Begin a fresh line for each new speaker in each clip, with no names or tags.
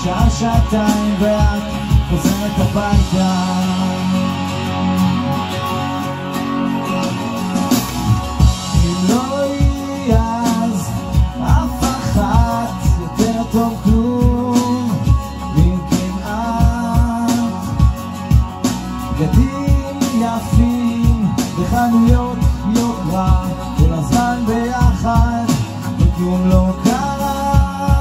שעה, שעתיים ואת חוזרת הביתה. אם לא היא אז אף אחת יותר טוב כלום, ואם כמעט בגדים יפים בחנויות יוקרה כל הזמן ביחד וכלום לא קרה,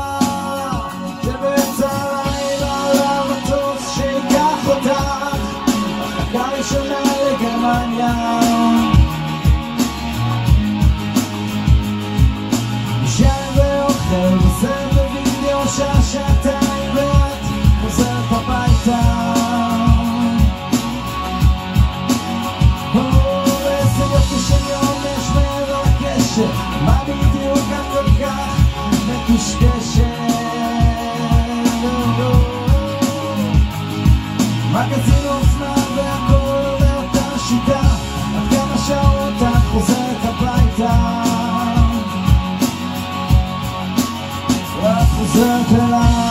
שבאמצע הלילה למטוס שיקח אותך הפלגה ראשונה לגרמניה, ישן ואוכל בסרט בווידאו שעה, שעתיים ואת חוזרת הביתה. מה בדיוק את כל כך מקושקשת? מגזין אופנה והכל באותה שיטה, עד כמה שעות את חוזרת הביתה ואת חוזרת אליי.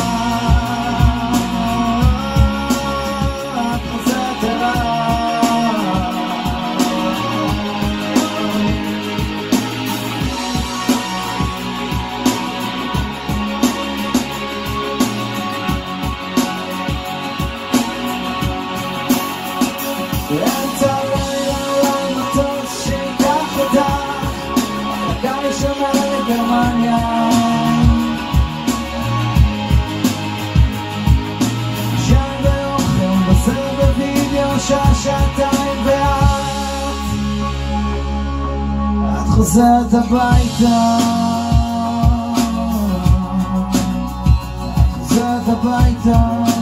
באמצע הלילה למטוס שיקח אותך הפלגה ראשונה לגרמניה, ישן ואוכל בסרט בווידאו שעה, שעתיים ואת חוזרת הביתה, את חוזרת הביתה.